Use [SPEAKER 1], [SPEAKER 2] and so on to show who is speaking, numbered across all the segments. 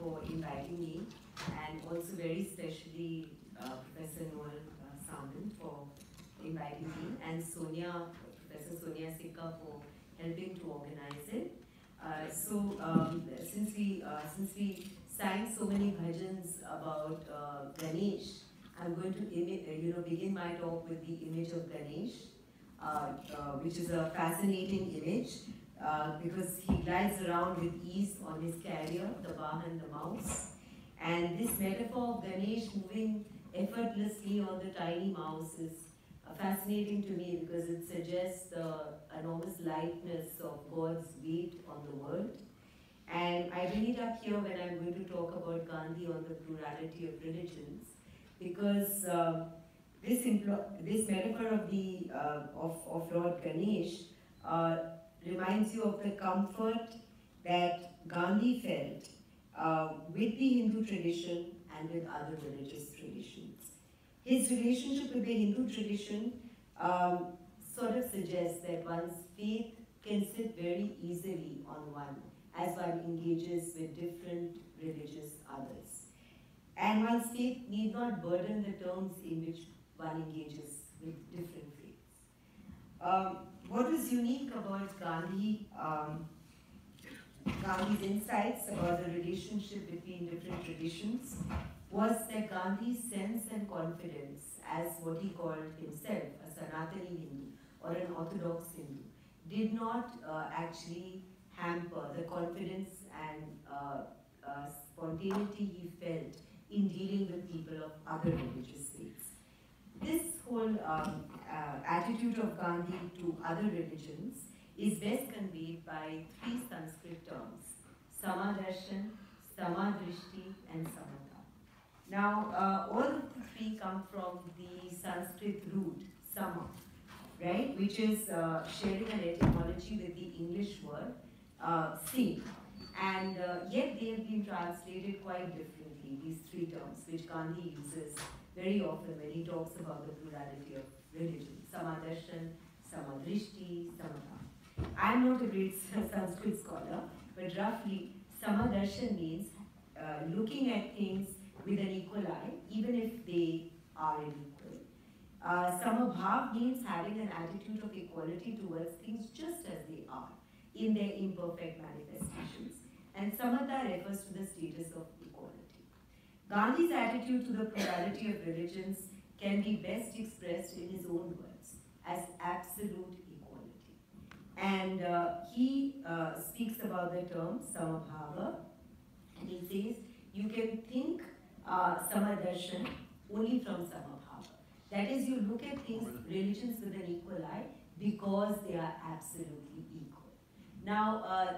[SPEAKER 1] for inviting me, and also very especially Professor Noel Samant for inviting me, and Professor Sonia Sikka for helping to organize it. Since we sang so many bhajans about Ganesh, I'm going to begin my talk with the image of Ganesh, which is a fascinating image because he glides around with ease on his carrier, the Vahan, the mouse. And this metaphor of Ganesh moving effortlessly on the tiny mouse is fascinating to me because it suggests the enormous lightness of God's weight on the world. And I bring it up here when I'm going to talk about Gandhi on the plurality of religions, because this metaphor of Lord Ganesh reminds you of the comfort that Gandhi felt with the Hindu tradition and with other religious traditions. His relationship with the Hindu tradition sort of suggests that one's faith can sit very easily on one as one engages with different religious others. And one's faith need not burden the terms in which one engages with different faiths. What was unique about Gandhi's insights about the relationship between different traditions was that Gandhi's sense and confidence as what he called himself, a Sanatani Hindu or an Orthodox Hindu, did not actually hamper the confidence and spontaneity he felt in dealing with people of other religious faiths. This whole attitude of Gandhi to other religions is best conveyed by three Sanskrit terms: Samadarshan, Samadrishti, and Samatha. Now, all of the three come from the Sanskrit root, sama, right, which is sharing an etymology with the English word, see. And yet they have been translated quite differently, these three terms, which Gandhi uses very often when he talks about the plurality of religion: Samadarshan, Samadrishti, Samatha. I'm not a great Sanskrit scholar, but roughly, Samadarshan means looking at things with an equal eye, even if they are unequal. Samabhav means having an attitude of equality towards things just as they are, in their imperfect manifestations. And Samatha refers to the status of equality. Gandhi's attitude to the plurality of religions can be best expressed in his own words as absolute equality. And he speaks about the term Samabhava, and he says you can think Samadarshan only from Samabhava. That is, you look at things, religions with an equal eye because they are absolutely equal. Now,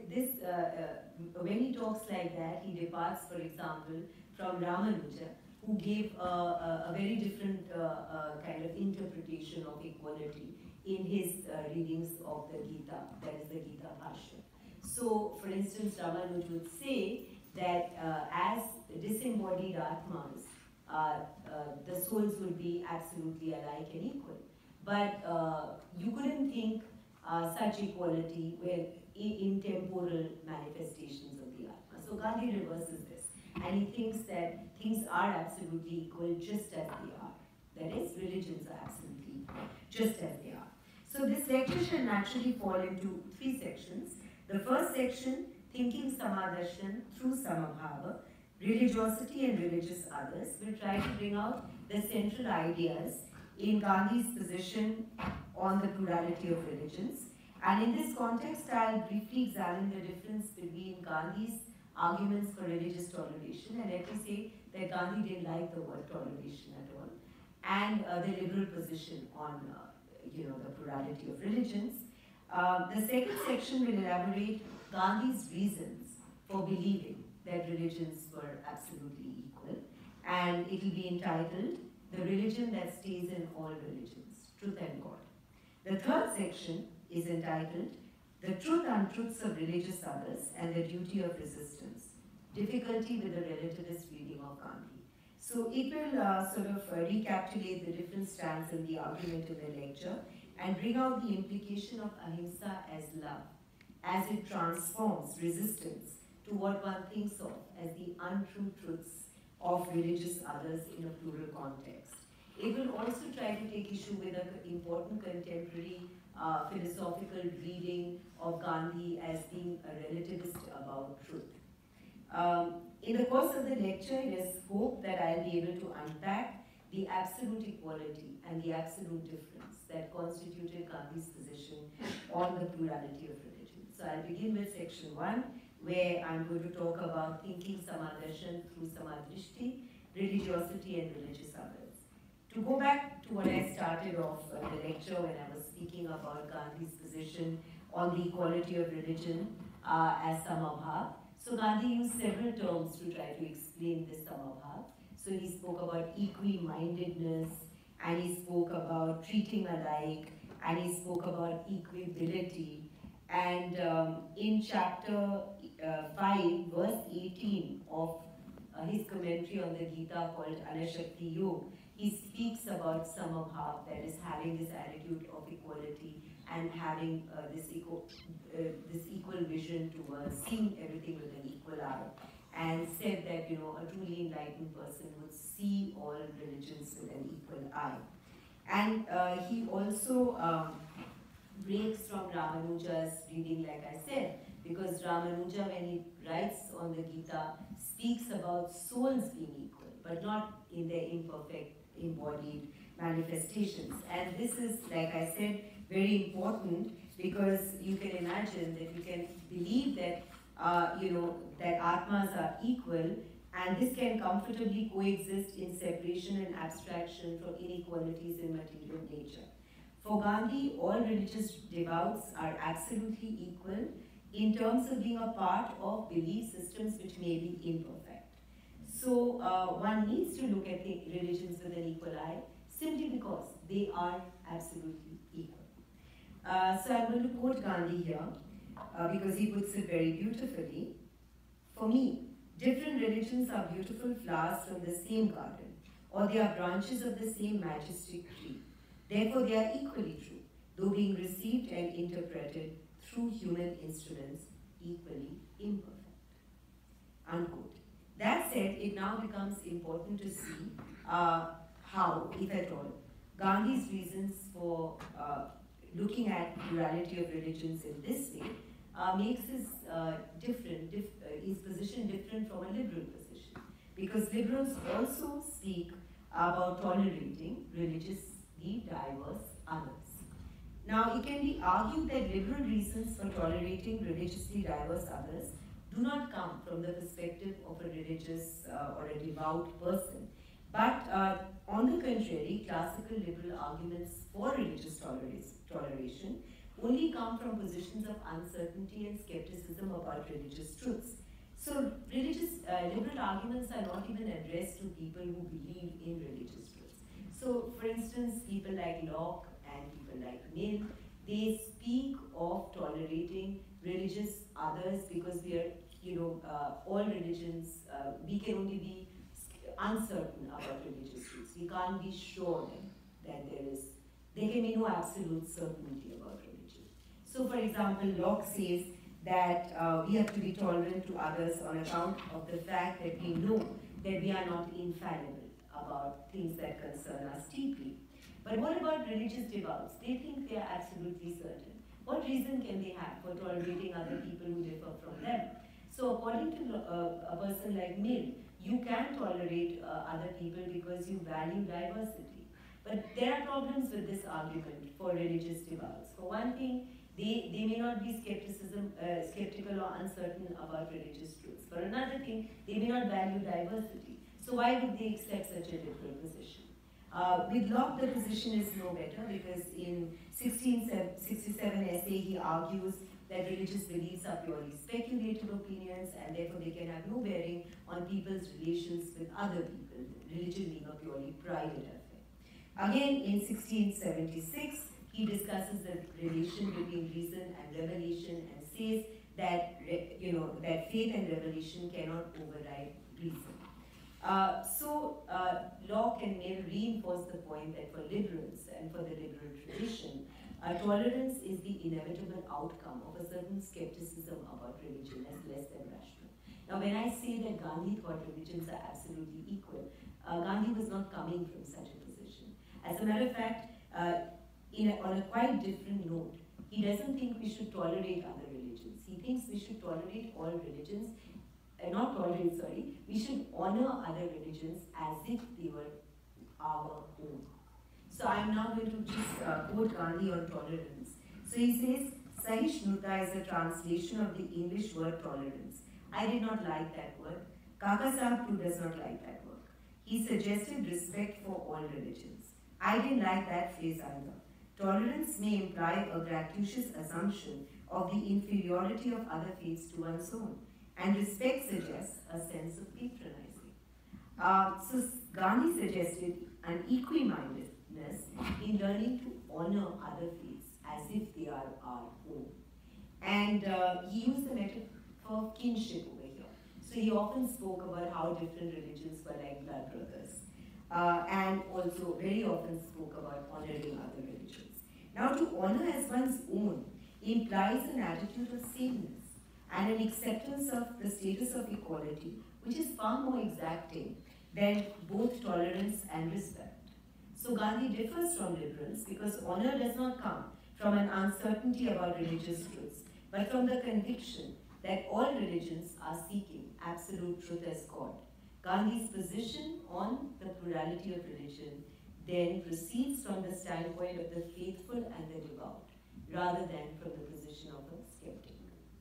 [SPEAKER 1] when he talks like that, he departs, for example, from Ramanuja, who gave a very different kind of interpretation of equality in his readings of the Gita, that is the Gita Bhashya. So, for instance, Ramanuja would say that as disembodied Atmas, the souls would be absolutely alike and equal. But you couldn't think such equality in temporal manifestations of the Atma. So Gandhi reverses this, and he thinks that things are absolutely equal just as they are. That is, religions are absolutely equal, just as they are. So this lecture shall naturally fall into three sections. The first section, thinking Samadarshan through Samabhava, religiosity and religious others, will try to bring out the central ideas in Gandhi's position on the plurality of religions. And in this context, I'll briefly examine the difference between Gandhi's arguments for religious toleration, and let me say that Gandhi didn't like the word toleration at all, and the liberal position on the plurality of religions. The second section will elaborate Gandhi's reasons for believing that religions were absolutely equal, and it will be entitled The Religion That Stays in All Religions, Truth and God. The third section is entitled The Truth Untruths of Religious Others and the Duty of Resistance, Difficulty with the Relativist Reading of Gandhi. So it will sort of recapitulate the different strands in the argument in the lecture and bring out the implication of ahimsa as love, as it transforms resistance to what one thinks of as the untrue truths of religious others in a plural context. It will also try to take issue with an important contemporary philosophical reading of Gandhi as being a relativist about truth. In the course of the lecture, it is hoped that I'll be able to unpack the absolute equality and the absolute difference that constituted Gandhi's position on the plurality of religion. So I'll begin with section 1, where I'm going to talk about thinking Samadarshan through Samadrishti, religiosity and religious others. To go back to what I started off the lecture when I was speaking about Gandhi's position on the equality of religion as Samabhav. So Gandhi used several terms to try to explain this Samabhav. So he spoke about equi-mindedness, and he spoke about treating alike, and he spoke about equability. And in chapter 5, verse 18 of his commentary on the Gita called Anashakti Yoga, he speaks about Samabhav, that is having this attitude of equality and having this equal vision towards seeing everything with an equal eye. And said that, you know, a truly enlightened person would see all religions with an equal eye. And he also breaks from Ramanuja's reading, like I said, because Ramanuja, when he writes on the Gita, speaks about souls being equal, but not in their imperfect, embodied manifestations. And this is, like I said, very important, because you can imagine that you can believe that that Atmas are equal, and this can comfortably coexist in separation and abstraction from inequalities in material nature. For Gandhi, all religious devout are absolutely equal in terms of being a part of belief systems which may be imperfect. So one needs to look at the religions with an equal eye, simply because they are absolutely equal. So I'm going to quote Gandhi here, because he puts it very beautifully. For me, different religions are beautiful flowers from the same garden, or they are branches of the same majestic tree. Therefore, they are equally true, though being received and interpreted through human instruments, equally imperfect. Unquote. That said, it now becomes important to see how, if at all, Gandhi's reasons for looking at plurality of religions in this way makes his his position different from a liberal position. Because liberals also speak about tolerating religiously diverse others. Now, it can be argued that liberal reasons for tolerating religiously diverse others do not come from the perspective of a religious or a devout person, but on the contrary, classical liberal arguments for religious toleration only come from positions of uncertainty and skepticism about religious truths. So liberal arguments are not even addressed to people who believe in religious truths. So, for instance, people like Locke and people like Mill, they speak of tolerating religious others because we are, all religions, we can only be uncertain about religious truths. We can't be sure that there can be no absolute certainty about religion. So, for example, Locke says that we have to be tolerant to others on account of the fact that we know that we are not infallible about things that concern us deeply. But what about religious devout? They think they are absolutely certain. What reason can they have for tolerating other people who differ from them? So according to a person like Mill, you can tolerate other people because you value diversity. But there are problems with this argument for religious devouts. For one thing, they may not be skeptical or uncertain about religious truths. For another thing, they may not value diversity. So why would they accept such a liberal position? With Locke, the position is no better, because in 1667 essay, he argues that religious beliefs are purely speculative opinions, and therefore they can have no bearing on people's relations with other people, religion being a purely private affair. Again, in 1676, he discusses the relation between reason and revelation and says that, that faith and revelation cannot override reason. Locke and Mill reinforce the point that for liberals and for the liberal tradition, tolerance is the inevitable outcome of a certain skepticism about religion as less than rational. Now, when I say that Gandhi thought religions are absolutely equal, Gandhi was not coming from such a position. As a matter of fact, on a quite different note, he doesn't think we should tolerate other religions. He thinks we should tolerate all religions, not tolerate, sorry, we should honor other religions as if they were our own. So I'm now going to just quote Gandhi on tolerance. So he says, Sahishnutta is a translation of the English word tolerance. I did not like that word. Kaka Sahib too does not like that word. He suggested respect for all religions. I didn't like that phrase either. Tolerance may imply a gratuitous assumption of the inferiority of other faiths to one's own, and respect suggests a sense of patronizing. So Gandhi suggested an equimindedness in learning to honor other faiths as if they are our own. And he used the metaphor of kinship over here. So he often spoke about how different religions were like blood brothers. And also very often spoke about honoring other religions. Now, to honor as one's own implies an attitude of sameness and an acceptance of the status of equality, which is far more exacting than both tolerance and respect. So Gandhi differs from liberals because honor does not come from an uncertainty about religious truths, but from the conviction that all religions are seeking absolute truth as God. Gandhi's position on the plurality of religion then proceeds from the standpoint of the faithful and the devout, rather than from the position of a skeptic.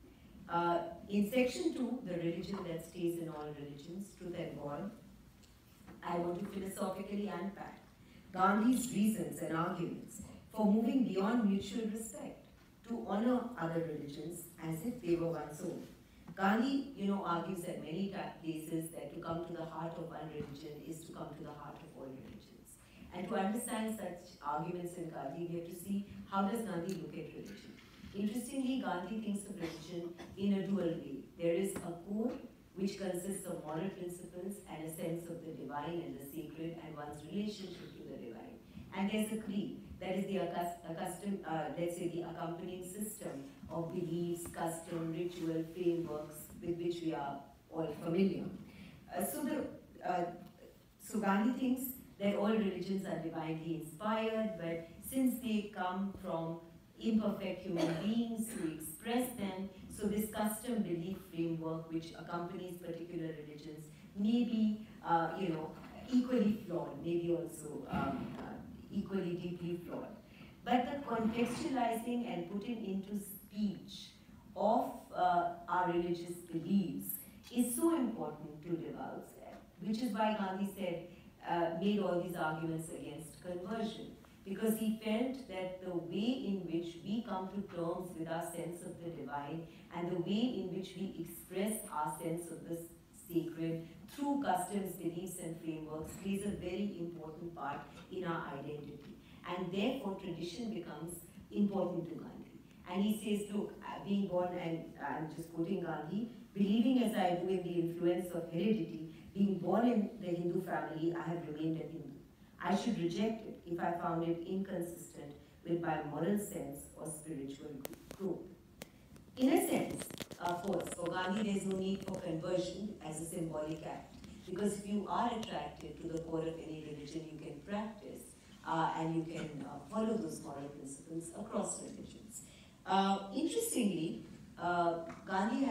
[SPEAKER 1] In section 2, the religion that stays in all religions, truth and God, I want to philosophically unpack Gandhi's reasons and arguments for moving beyond mutual respect to honor other religions as if they were one's own. Gandhi, argues at many places that to come to the heart of one religion is to come to the heart of all religions. And to understand such arguments in Gandhi, we have to see how does Gandhi look at religion. Interestingly, Gandhi thinks of religion in a dual way. There is a core which consists of moral principles and a sense of the divine and the sacred and one's relationship to the divine. And there's a creed, that is the accompanying system of beliefs, custom, ritual, frameworks with which we are all familiar. So Gandhi thinks that all religions are divinely inspired, but since they come from imperfect human beings who express them, so this custom belief framework which accompanies particular religions may be, equally flawed, maybe also equally deeply flawed. But the contextualizing and putting into speech of our religious beliefs is so important to devout, which is why Gandhi made all these arguments against conversion, because he felt that the way in which we come to terms with our sense of the divine and the way in which we express our sense of the sacred through customs, beliefs and frameworks plays a very important part in our identity. And therefore tradition becomes important to Gandhi. And he says, look, being born, and I'm just quoting Gandhi, believing as I do in the influence of heredity, being born in the Hindu family, I have remained a Hindu. I should reject it if I found it inconsistent with my moral sense or spiritual growth. In a sense, of course, for Gandhi there is no need for conversion as a symbolic act, because if you are attracted to the core of any religion, you can practice and you can follow those moral principles across religions. Interestingly, Gandhi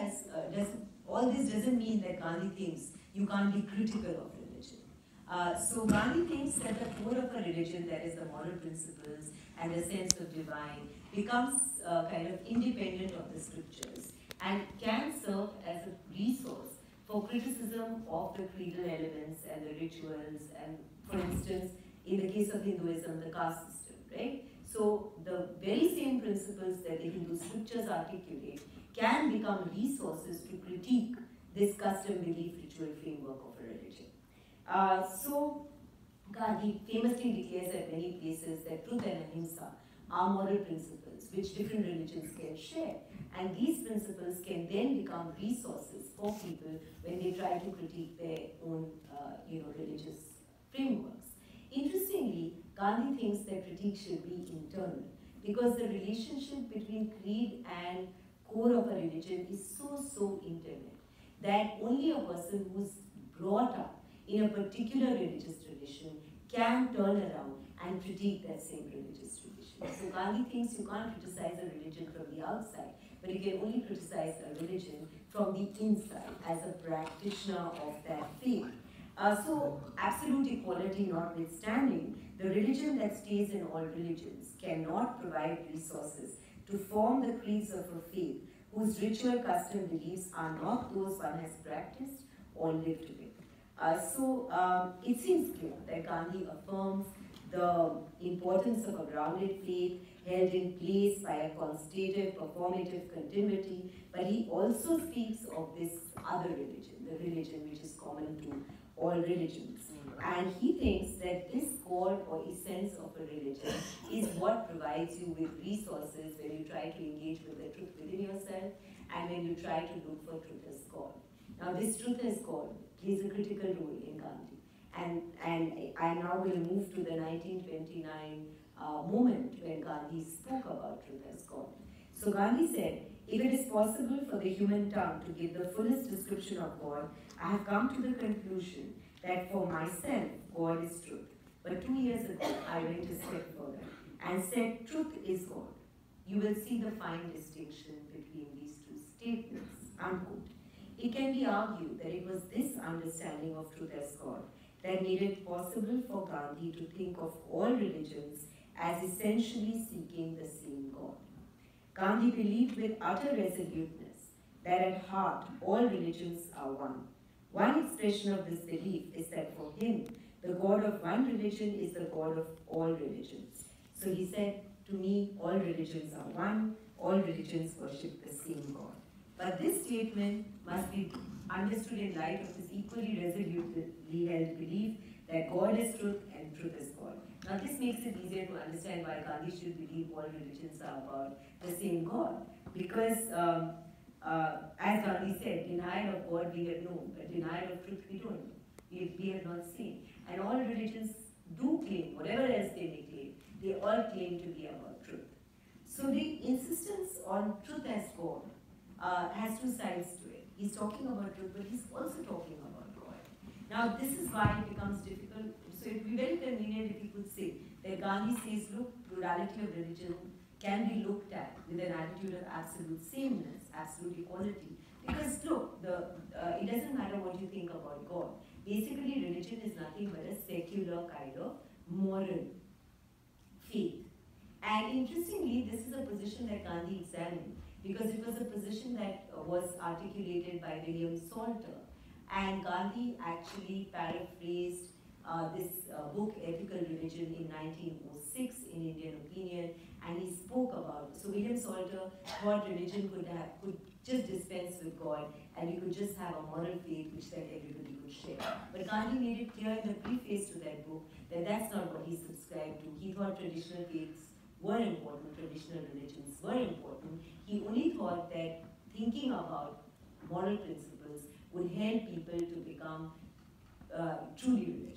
[SPEAKER 1] all this doesn't mean that Gandhi thinks you can't be critical of religion. So Gandhi thinks that the core of a religion, that is the moral principles and the sense of divine, becomes kind of independent of the scriptures and can serve as a resource for criticism of the creedal elements and the rituals, and for instance, in the case of Hinduism, the caste system, right? So the very same principles that the Hindu scriptures articulate can become resources to critique this custom, belief, ritual framework of a religion. So Gandhi famously declares at many places that truth and ahimsa are moral principles which different religions can share. And these principles can then become resources for people when they try to critique their own religious frameworks. Interestingly, Gandhi thinks that critique should be internal, because the relationship between creed and core of a religion is so intimate that only a person who's brought up in a particular religious tradition can turn around and critique that same religious tradition. So Gandhi thinks you can't criticize a religion from the outside, but you can only criticize a religion from the inside as a practitioner of that faith. So absolute equality notwithstanding, the religion that stays in all religions cannot provide resources to form the creeds of a faith whose ritual, custom, beliefs are not those one has practiced or lived with. It seems clear that Gandhi affirms the importance of a grounded faith held in place by a constative, performative continuity, but he also speaks of this other religion, the religion which is common to all religions. And he thinks that this core or essence of a religion is what provides you with resources when you try to engage with the truth within yourself and when you try to look for truth as God. Now this truth as God plays a critical role in Gandhi. And I now will move to the 1929 moment when Gandhi spoke about truth as God. So Gandhi said, if it is possible for the human tongue to give the fullest description of God, I have come to the conclusion that for myself, God is truth. But 2 years ago, I went a step further and said, truth is God. You will see the fine distinction between these two statements, unquote. It can be argued that it was this understanding of truth as God that made it possible for Gandhi to think of all religions as essentially seeking the same God. Gandhi believed with utter resoluteness that at heart all religions are one. One expression of this belief is that for him, the God of one religion is the God of all religions. So he said, to me, all religions are one, all religions worship the same God. But this statement must be understood in light of his equally resolutely held belief that God is truth and truth is God. Now this makes it easier to understand why Gandhi should believe all religions are about the same God. Because as Gandhi said, denial of God we have known, but denial of truth we don't know. We have not seen. And all religions do claim, whatever else they may claim, they all claim to be about truth. So the insistence on truth as God has two sides to it. He's talking about truth, but he's also talking about God. Now this is why it becomes difficult. So it would be very convenient if he could say that Gandhi says, look, plurality of religion can be looked at with an attitude of absolute sameness, absolute equality. Because look, it doesn't matter what you think about God. Basically, religion is nothing but a secular kind of moral faith. And interestingly, this is a position that Gandhi examined because it was a position that was articulated by William Salter. And Gandhi actually paraphrased this book, Ethical Religion, in 1906 in Indian Opinion, and he spoke about it. So William Salter thought religion could just dispense with God, and you could just have a moral faith which then everybody could share. But Gandhi made it clear in the preface to that book that that's not what he subscribed to. He thought traditional faiths were important, traditional religions were important. He only thought that thinking about moral principles would help people to become truly religious.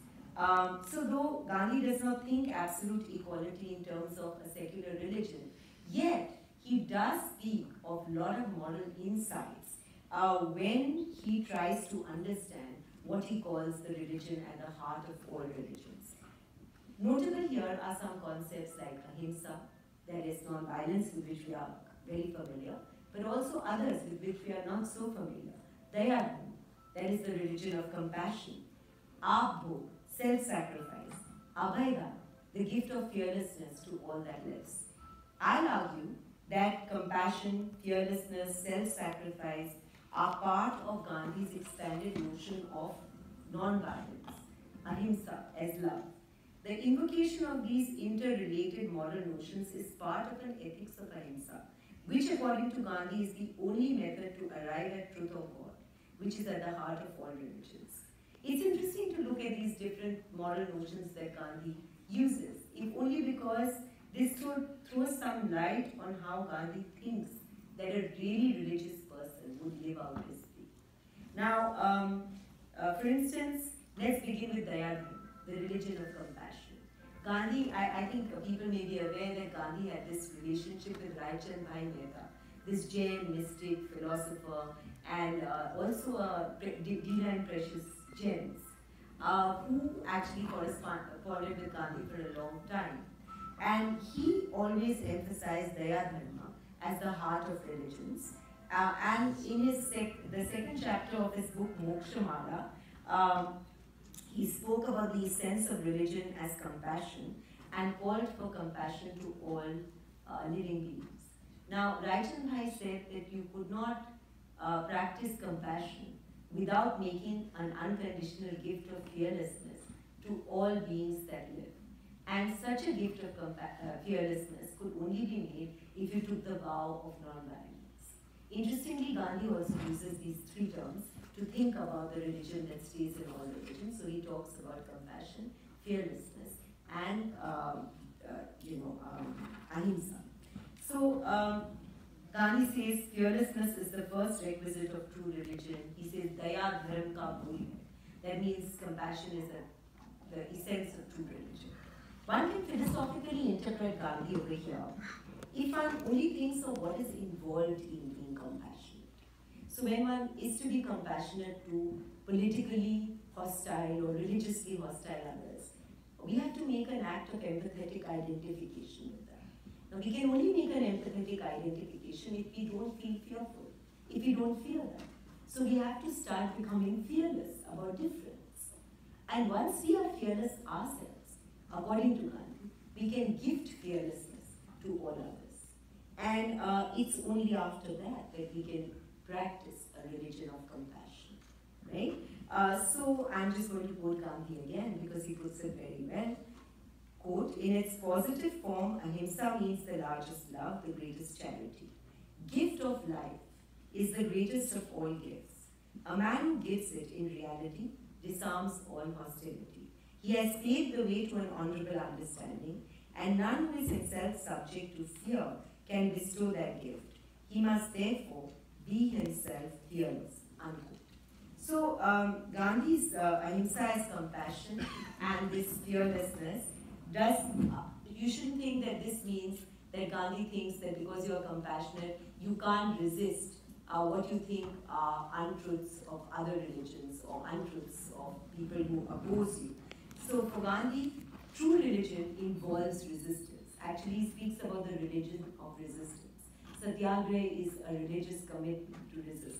[SPEAKER 1] So though Gandhi does not think absolute equality in terms of a secular religion, yet he does speak of a lot of moral insights when he tries to understand what he calls the religion at the heart of all religions. Notable here are some concepts like ahimsa, that is non-violence, with which we are very familiar, but also others with which we are not so familiar. Dayadham, that is the religion of compassion. Abho, self-sacrifice. Abhayda, the gift of fearlessness to all that lives. I'll argue that compassion, fearlessness, self-sacrifice are part of Gandhi's expanded notion of non-violence, ahimsa, as love. The invocation of these interrelated moral notions is part of an ethics of ahimsa, which according to Gandhi is the only method to arrive at truth of God, which is at the heart of all religions. It's interesting to look at these different moral notions that Gandhi uses, if only because this throws some light on how Gandhi thinks that a really religious person would live out his faith. Now, for instance, let's begin with Dayadham, the religion of compassion. Gandhi, I think people may be aware that Gandhi had this relationship with Raichand Bhai Mehta, this Jain mystic, philosopher, and also Dina and Precious Gems, who actually corresponded with Gandhi for a long time. And he always emphasized Daya Dharma as the heart of religions. And in the second chapter of his book, Mokshamala, he spoke about the essence of religion as compassion and called for compassion to all living beings. Now, Rajan Bhai said that you could not practice compassion without making an unconditional gift of fearlessness to all beings that live. And such a gift of fearlessness could only be made if you took the vow of non-violence. Interestingly, Gandhi also uses these three terms to think about the religion that stays in all religions. So he talks about compassion, fearlessness, and ahimsa. So Gandhi says fearlessness is the first requisite of true religion. He says daya dharam ka mool hai. That means compassion is the essence of true religion. One can philosophically interpret Gandhi over here if one only thinks of what is involved in being compassionate. So when one is to be compassionate to politically hostile or religiously hostile others, we have to make an act of empathetic identification with them. Now we can only make an empathetic identification if we don't feel fearful, if we don't fear them. So we have to start becoming fearless about difference. And once we are fearless ourselves, according to Gandhi, we can gift fearlessness to all others. And it's only after that that we can practice a religion of compassion, right? So I'm just going to quote Gandhi again because he puts it very well. Quote, in its positive form, ahimsa means the largest love, the greatest charity. Gift of life is the greatest of all gifts. A man who gives it in reality disarms all hostility. He has paved the way to an honorable understanding, and none who is himself subject to fear can bestow that gift. He must therefore be himself fearless. Unquote. So Gandhi's ahimsa as compassion and this fearlessness you shouldn't think that this means that Gandhi thinks that because you're compassionate, you can't resist what you think are untruths of other religions or untruths of people who oppose you. So for Gandhi, true religion involves resistance. Actually, he speaks about the religion of resistance. Satyagraha is a religious commitment to resistance.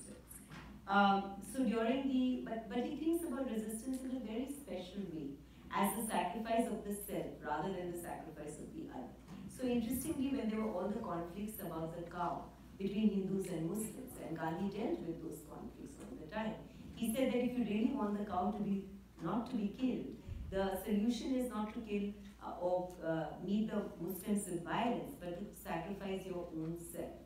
[SPEAKER 1] But he thinks about resistance in a very special way, as the sacrifice of the self rather than the sacrifice of the other. So interestingly, when there were all the conflicts about the cow between Hindus and Muslims, and Gandhi dealt with those conflicts all the time, he said that if you really want the cow not to be killed, the solution is not to kill or meet the Muslims with violence, but to sacrifice your own self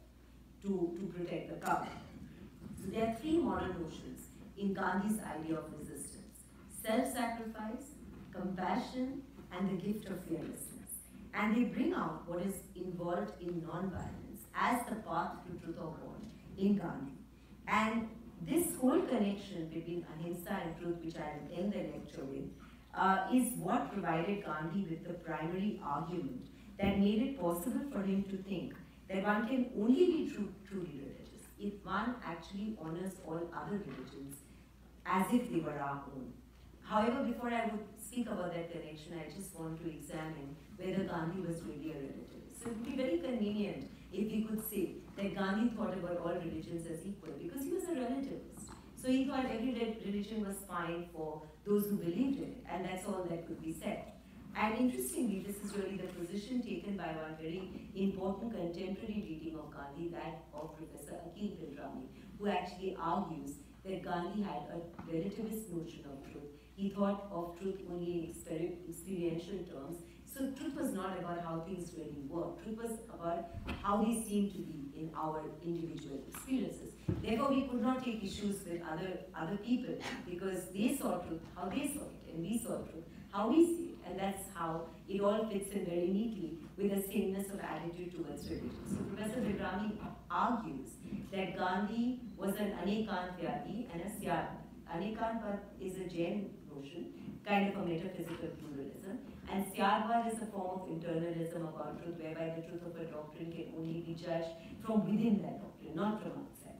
[SPEAKER 1] to protect the cow. So there are three modern notions in Gandhi's idea of resistance: self-sacrifice, compassion, and the gift of fearlessness. And they bring out what is involved in non-violence as the path to truth or God in Gandhi. And this whole connection between ahimsa and truth, which I will end the lecture with, is what provided Gandhi with the primary argument that made it possible for him to think that one can only be truly religious if one actually honors all other religions as if they were our own. However, before I would speak about that connection, I just want to examine whether Gandhi was really a relativist. So it would be very convenient if we could say that Gandhi thought about all religions as equal, because he was a relativist. So he thought every religion was fine for those who believed in it, and that's all that could be said. And interestingly, this is really the position taken by one very important contemporary reading of Gandhi, that of Professor Akhil Pilrani, who actually argues that Gandhi had a relativist notion of truth. He thought of truth only in experiential terms. So truth was not about how things really work. Truth was about how they seem to be in our individual experiences. Therefore, we could not take issues with other people because they saw truth how they saw it, and we saw truth how we see it. And that's how it all fits in very neatly with a sameness of attitude towards religion. So Professor Pilrani argues that Gandhi was an Anekantyadi and a Syarvad. Anekantvad is a Jain notion, kind of a metaphysical pluralism, and Syarvad is a form of internalism about truth, whereby the truth of a doctrine can only be judged from within that doctrine, not from outside.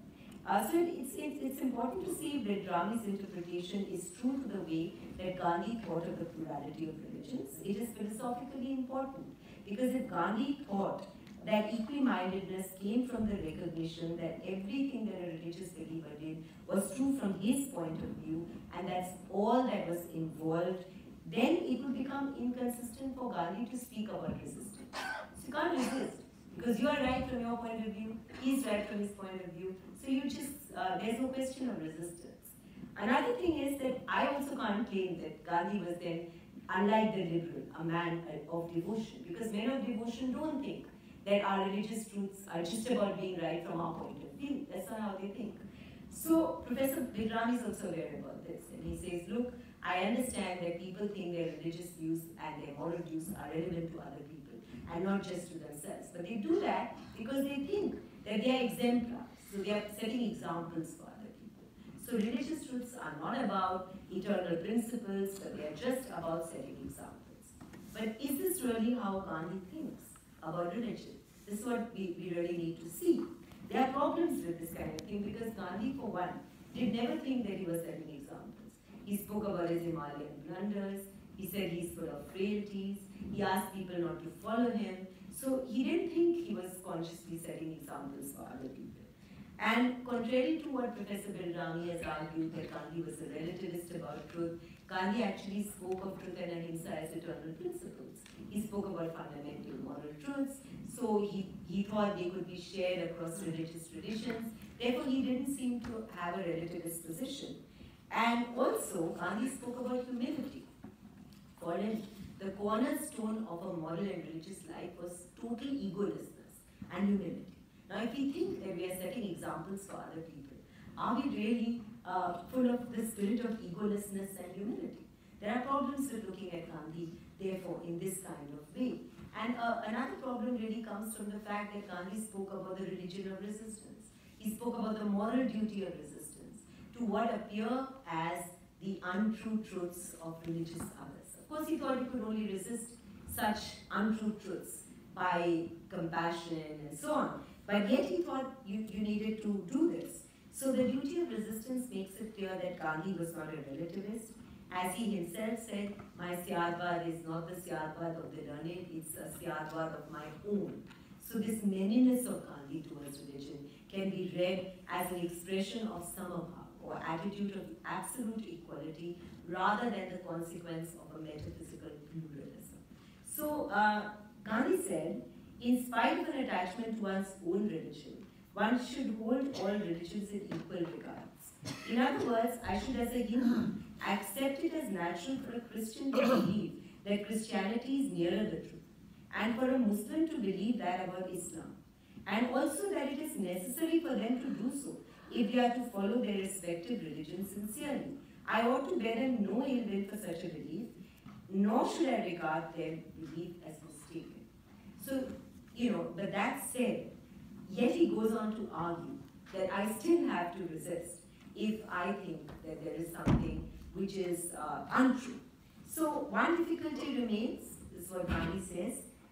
[SPEAKER 1] It's important to see if Vedrami's interpretation is true to the way that Gandhi thought of the plurality of religions. It is philosophically important because if Gandhi thought that equimindedness came from the recognition that everything that a religious believer did was true from his point of view, and that's all that was involved, then it would become inconsistent for Gandhi to speak about resistance. So you can't resist, because you are right from your point of view, he's right from his point of view, so you just, there's no question of resistance. Another thing is that I also can't claim that Gandhi was then, unlike the liberal, a man of devotion, because men of devotion don't think that our religious truths are just about being right from our point of view. That's not how they think. So Professor Vedrami is also aware about this, and he says, look, I understand that people think their religious views and their moral views are relevant to other people and not just to themselves. But they do that because they think that they are exemplars. So they are setting examples for other people. So religious truths are not about eternal principles, but they are just about setting examples. But is this really how Gandhi thinks about religion? This is what we really need to see. There are problems with this kind of thing because Gandhi, for one, did never think that he was setting examples. He spoke about his Himalayan blunders. He said he's full of frailties. He asked people not to follow him. So he didn't think he was consciously setting examples for other people. And contrary to what Professor Vedrami has argued, that Gandhi was a relativist about truth, Gandhi actually spoke of truth and ahimsa as eternal principles. He spoke about fundamental moral truths, so he thought they could be shared across religious traditions. Therefore, he didn't seem to have a relativist position. And also, Gandhi spoke about humility. For him, the cornerstone of a moral and religious life was total egolessness and humility. Now, if we think that we are setting examples for other people, are we really full of the spirit of egolessness and humility? There are problems with looking at Gandhi, therefore, in this kind of way. And another problem really comes from the fact that Gandhi spoke about the religion of resistance. He spoke about the moral duty of resistance to what appear as the untrue truths of religious others. Of course, he thought he could only resist such untrue truths by compassion and so on. But yet he thought you needed to do this. So the duty of resistance makes it clear that Gandhi was not a relativist. As he himself said, my Syarvad is not the Syarvad of the learned, it's a Syarvad of my own. So this manyness of Gandhi towards religion can be read as an expression of samabha, or attitude of absolute equality, rather than the consequence of a metaphysical pluralism. So Gandhi said, in spite of an attachment to one's own religion, one should hold all religions in equal regards. In other words, I should, as a Hindu, accept it as natural for a Christian to believe that Christianity is nearer the truth, and for a Muslim to believe that about Islam, and also that it is necessary for them to do so if they are to follow their respective religions sincerely. I ought to bear them no ill will for such a belief, nor should I regard their belief as mistaken. So, but that said, yet he goes on to argue that I still have to resist if I think that there is something which is untrue. So one difficulty remains, is what Gandhi says.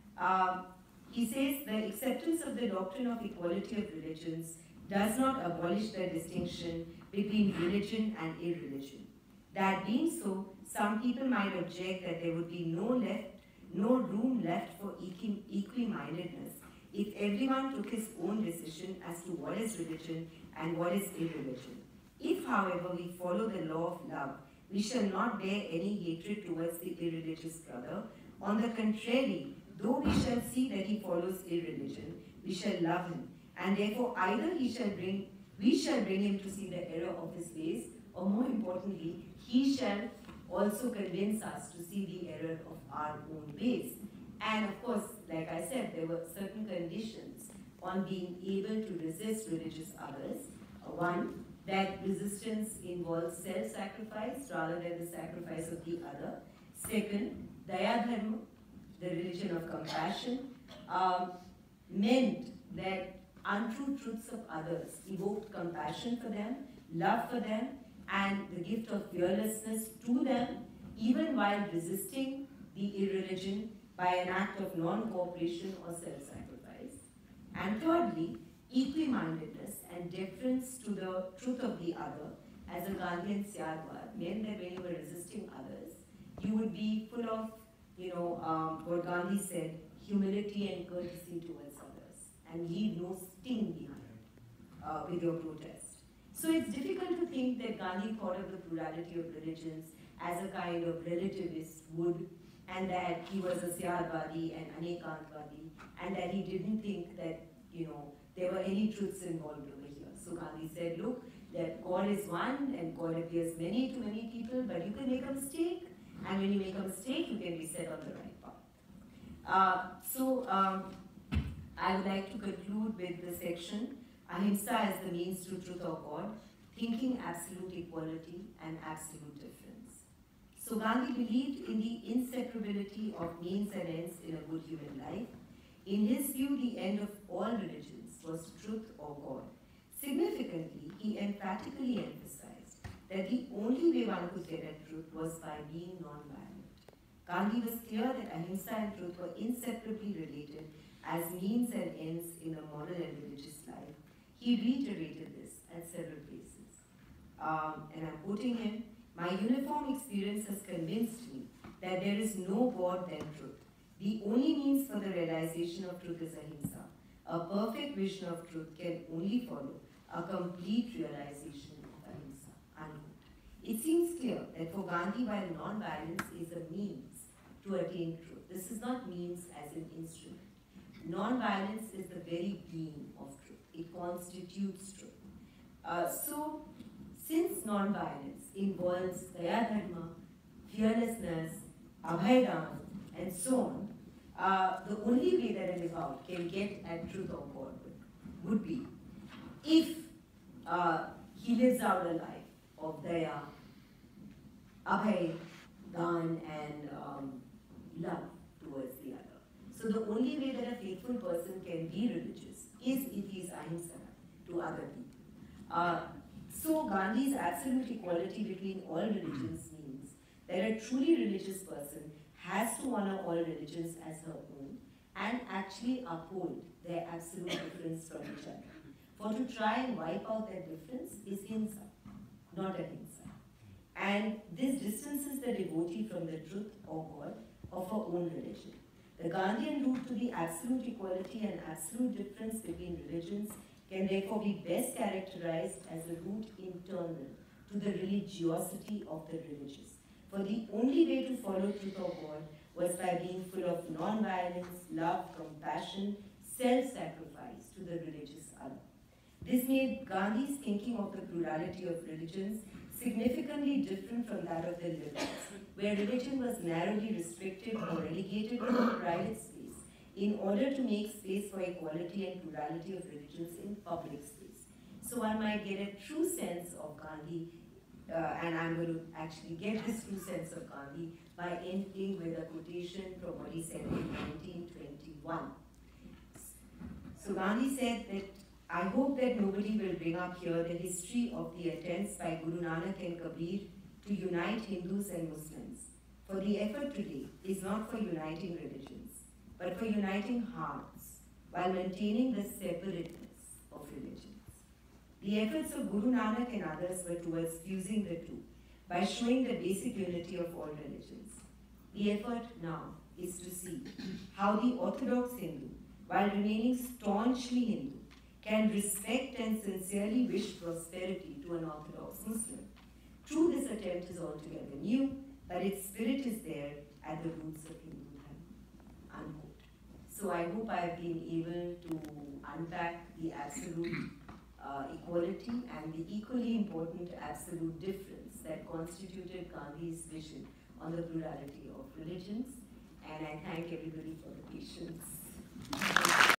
[SPEAKER 1] He says the acceptance of the doctrine of equality of religions does not abolish the distinction between religion and irreligion. That being so, some people might object that there would be no room left for equimindedness if everyone took his own decision as to what is religion and what is irreligion. If, however, we follow the law of love, we shall not bear any hatred towards the irreligious brother. On the contrary, though we shall see that he follows irreligion, we shall love him, and therefore either we shall bring him to see the error of his ways, or more importantly, he shall also convince us to see the error of our own ways. And of course, like I said, there were certain conditions on being able to resist religious others. One, that resistance involves self-sacrifice rather than the sacrifice of the other. Second, Daya Dharma, the religion of compassion, meant that untrue truths of others evoked compassion for them, love for them, and the gift of fearlessness to them, even while resisting the irreligion by an act of non-cooperation or self-sacrifice. And thirdly, equimindedness and deference to the truth of the other as a Gandhian Syadvad meant that when you were resisting others, you would be full of, what Gandhi said, humility and courtesy towards others, and leave no sting behind with your protest. So it's difficult to think that Gandhi thought of the plurality of religions as a kind of relativist would, and that he was a Syadvadi and Anekantwadi, and that he didn't think that, there were any truths involved over here. So Gandhi said, look, that God is one and God appears many to many people, but you can make a mistake, and when you make a mistake, you can be set on the right path. I would like to conclude with the section, Ahimsa as the means to truth of God, thinking absolute equality and absolute difference. So Gandhi believed in the inseparability of means and ends in a good human life. In his view, the end of all religions was truth or God. Significantly, he emphatically emphasized that the only way one could get at truth was by being non-violent. Gandhi was clear that ahimsa and truth were inseparably related as means and ends in a moral and religious life. He reiterated this at several places. And I'm quoting him, "My uniform experience has convinced me that there is no God than truth. The only means for the realization of truth is ahimsa. A perfect vision of truth can only follow a complete realization of ahimsa." Unquote. It seems clear that for Gandhi, while non-violence is a means to attain truth, this is not means as an instrument. Non-violence is the very being of truth. It constitutes truth. Since non-violence involves daya dharma, fearlessness, abhaydan, and so on, the only way that a devout can get at truth of God would be if he lives out a life of daya, abhay, dan, and love towards the other. So the only way that a faithful person can be religious is if he is ahimsa to other people. So Gandhi's absolute equality between all religions means that a truly religious person has to honor all religions as her own and actually uphold their absolute difference from each other. For to try and wipe out that difference is hinsa, not ahimsa. And this distances the devotee from the truth or God of her own religion. The Gandhian route to the absolute equality and absolute difference between religions can therefore be best characterized as a route internal to the religiosity of the religious. For the only way to follow truth of God was by being full of non-violence, love, compassion, self-sacrifice to the religious other. This made Gandhi's thinking of the plurality of religions significantly different from that of the liberals, where religion was narrowly restricted or relegated to a private space in order to make space for equality and plurality of religions in public space. So one might get a true sense of Gandhi, and I'm going to actually get this true sense of Gandhi by ending with a quotation from what he said in 1921. So Gandhi said that, "I hope that nobody will bring up here the history of the attempts by Guru Nanak and Kabir to unite Hindus and Muslims. For the effort today is not for uniting religions, but for uniting hearts while maintaining the separateness of religions. The efforts of Guru Nanak and others were towards fusing the two by showing the basic unity of all religions. The effort now is to see how the Orthodox Hindu, while remaining staunchly Hindu, can respect and sincerely wish prosperity to an Orthodox Muslim. True, this attempt is altogether new, but its spirit is there at the roots of Hindu Dharma." Unquote. So I hope I have been able to unpack the absolute equality and the equally important absolute difference that constituted Gandhi's vision on the plurality of religions, and I thank everybody for the patience.